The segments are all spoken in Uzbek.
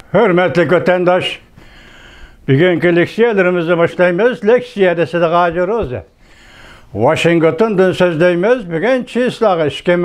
Hürmetli vatandaş, bugünkü leksiyalarımızı başlayımız. Leksiyada Sıdık Roza. Washington'dan sözleyimiz. Bugün çislağı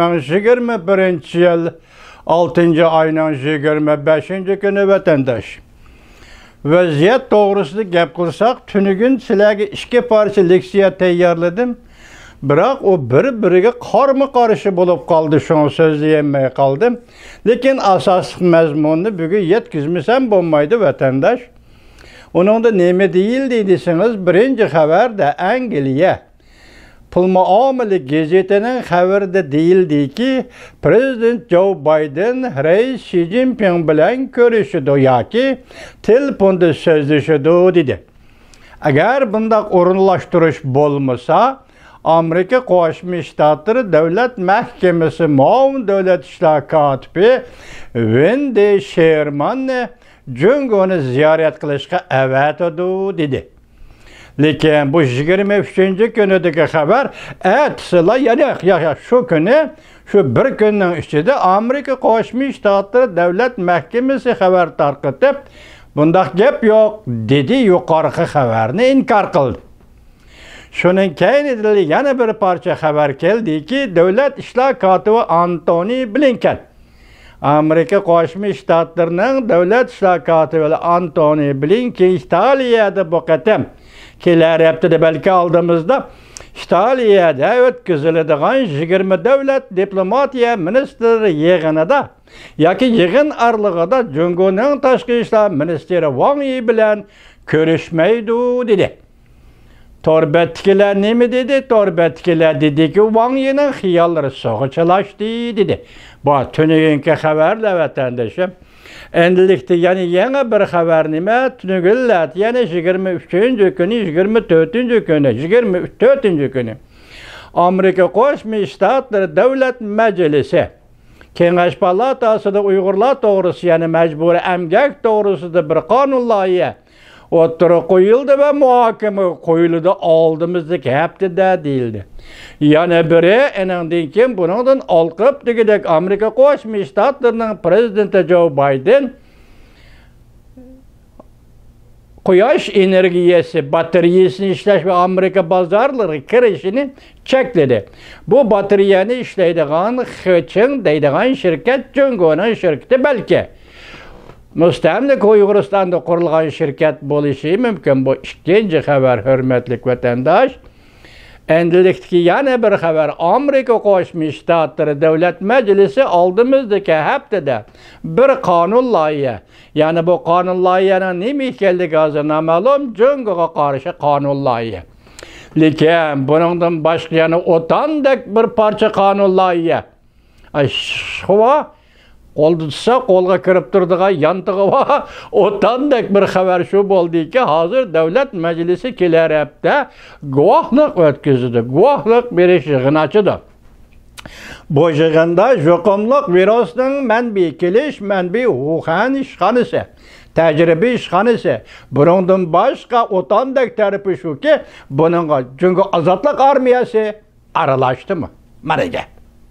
2021 yıl 6. ayının 25. günü vatandaş. Vaziyet doğrusunu gap kılsak, tünügün sizlerge 2 parça leksiya tayyorladım. Biroq o bir-biriga qarma-qarshi bo'lib qoldi, shuni so'zlayolmay qoldim. Lekin asosiy mazmunni bugun yetkazmasam bo'lmaydi vatandaş. Uningda nima deyildi desangiz, birinchi xabarda Angliya pul muomala gazetining xabarida deyildiki, Prezident Joe Biden Rais Xi Jinping bilan ko'rishdi yoki telefonda so'zlashdi dedi. Agar bunday o'rinlashtirish bo'lmasa, Amerika Qo'shma Shtatlari Davlat Mahkamasi muavin davlat ishlar kotibi Wendy Sherman Jungoni ziyorat qilishga avatadi dedi. Lekin bu 23-kunidagi xabar atsila, ya'ni shu kuni, shu bir kunning ichida Amerika Qo'shma Shtatlari Davlat Mahkamasi xabar tarqatib, bundaq gap yo'q dedi, yuqorqi xabarni inkor qildi. Şunun keyinida yana bir parça xabar keldiki, Davlat ishlar kotibi Antony Blinken, Amerika Qo'shma Shtatlarining Davlat ishlar kotibi Antony Blinken Italiyada bu qatam kelar haftada balki oldimizda Italiyada o'tkaziladigan 20 davlat diplomatiya ministrlari yig'inida yoki yig'in aralig'ida Jungoning tashqi ishlar ministri Wang Yi bilan ko'rishmaydi dedi. Torbetkiler ne mi dedi? Torbetkiler dedi ki Wang Yi'nin xiyalları soğuçlaştı dedi. Bu tünügünkü haberle vatandaşım. Endilikte yani yeni bir haber nime? Tünügüllet yani 23. günü, 24. günü, 24. günü. Amerika Qo'shma Shtatlari Davlat Meclisi Kengash Palatasida Uyg'urlar to'g'risida yani mecburi emgak to'g'risida bir qonun loyiha o'ttirib qo'yildi ve muhokama qo'yildi oldimizdagi haftada deyildi. Yana biri enandan keyin bundan olqib degidek Amerika Qo'shma Shtatlarining prezidenti Joe Biden quyosh energiyasi batareyasini ishlash va Amerika bozorlariga kirishini chekladi. Bu batareyani ishlaydigan Xecheng deydigan shirkat Jungoning shirkati balki Müstemlik Uyg'uristonda qurilgan shirkat bo'lishi mumkin. Bu ikkinchi xabar, hurmatli vatandosh. Endilikdagi yana bir xabar, Amerika Qo'shma Shtatlari Davlat Majlisi oldimizdagi haftada bir qonun loyiha, ya'ni bu qonun loyihaning nima ekanligi hozir noma'lum, Jungoga qarshi qonun loyiha. Lekin buningdan boshqa yana o'tandek bir parcha qonun loyiha. Qo'lda tutsa qo'lga kirib turdigan yantig'i va o'tandek bir xabar shu bo'ldiki, hozir Davlat Majlisi kelar hafta guvohlik o'tkazdi. Guvohlik berish yig'ini ochdi. Bu yig'inda yuqumliq virusning manbai kelish, manbai Wuhan ishxonasi, tajriba ishxonasi, buningdan boshqa o'tandek tarafi shuki, buningga Jungo ozodlik armiyasi aralashdimi? Mana gap.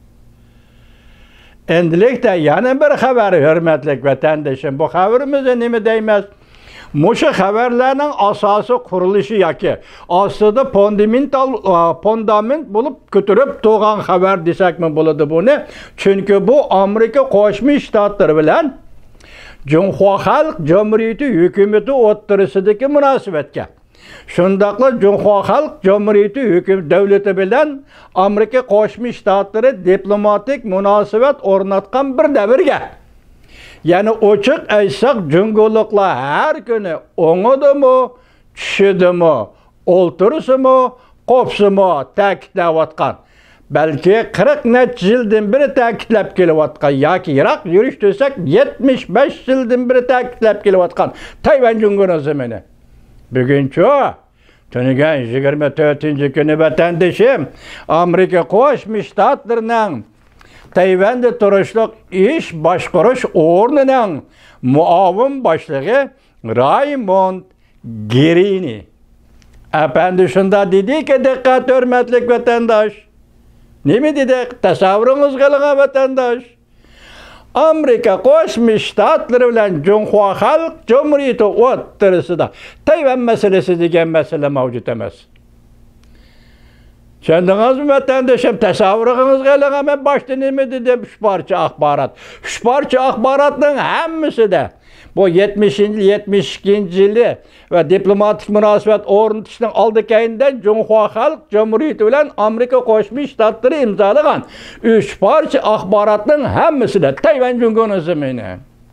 Endilikte yana bir xabar, hurmatli vatandoshim. Bu xabarimizda nima deymiz? Mushu xabarlarning asosi qurilishi yoki ostida fundament bo'lib ko'tarib turgan xabar desakmi bo'ladi buni? Chunki bu Amerika Qo'shma Shtatlari bilan Junxo Xalq Jamhuriyati hukumati o'rtasidagi munosabatga, shundaqla Junxo Xalq Jamhuriyati davlati bilan Amerika Qo'shma Shtatlari diplomatik munosabat o'rnatgan bir davrga, ya'ni ochiq aytsak, jungoliklar har kuni o'ngidimi, tushidimi, o'ltirsimi, qopsimi ta'kidlayotgan, balki 40 necha yildan beri ta'kidlab kelayotgan yoki yiroq yurish desak 75 yildan beri ta'kidlab kelayotgan Tayvan Jungoning zamini. Buguncha tunigan 24. kuni vatandoshim, Amerika Qo'shma Shtatlarining Tayvanda turishliq ish boshqarish o'rnining muavin boshlig'i Raymond Gerini efendi shunda dediki, diqqat hurmatli vatandosh. Nima dedi? Tasavvuringiz qiling vatandosh. Amerika Qo'shma Shtatlari bilan Cumhuriyet Xalq Cumhuriyeti o'rtasida Tayvan meselesi degan masala mavjud emas. Tushundingizmi vatandoshim? Tasavvuringiz qiling, men boshda nima dedim? 3 parcha axborot. 3 parcha axborotning hammasida bu 70-72 ve diplomatik münasebet o'rnatishning oldikayından Cumhuriyet Xalq Cumhuriyeti bilan Amerika Qo'shma Shtatlari imzolagan 3 parcha axborotning hammasida Tayvan Cumhuriyeti zemini.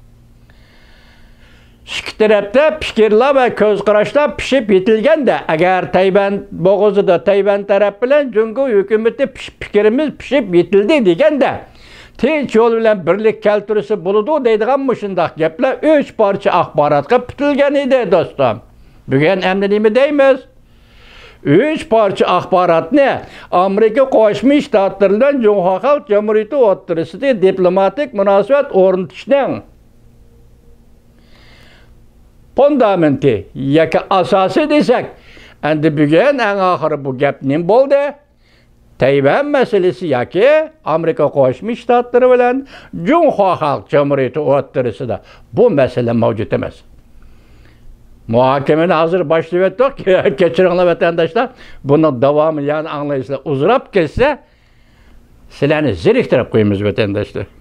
İki tarafda fikirler ve ko'zqarashlar pishib yetilganda, agar Tayvan bo'g'izida Tayvan taraf bilan Jungo hukumati fikrimiz pishib yetildi deganda, tinch yo'l bilan birlik keltirisi bo'ladi deydigan mushundaq gaplar 3 parcha axborotga bitilgan edi do'stim. Bugun endi nima deymiz? 3 parcha axborotni Amerika Qo'shma Shtatlari bilan Cumhuriyet Xalq Cumhuriyeti o'rtasida diplomatik munosabat o'rnatishning fundamenti yoki asosi desak, endi bugun eng oxiri bu gap nim bo'ldi? Tayvan meselesi yoki Amerika Qo'shma Shtatlari bilan Cumhuriyet Xalq Cumhuriyeti o'rtasida bu masala mavjud emas. Muhokamani hozir boshlab o'tdik. Kechiringlar vatandoshlar, buni davomi yani anglaysizlar. Uzrab kelsa, sizlarni zeriktirib qo'yamiz vatandoshlar.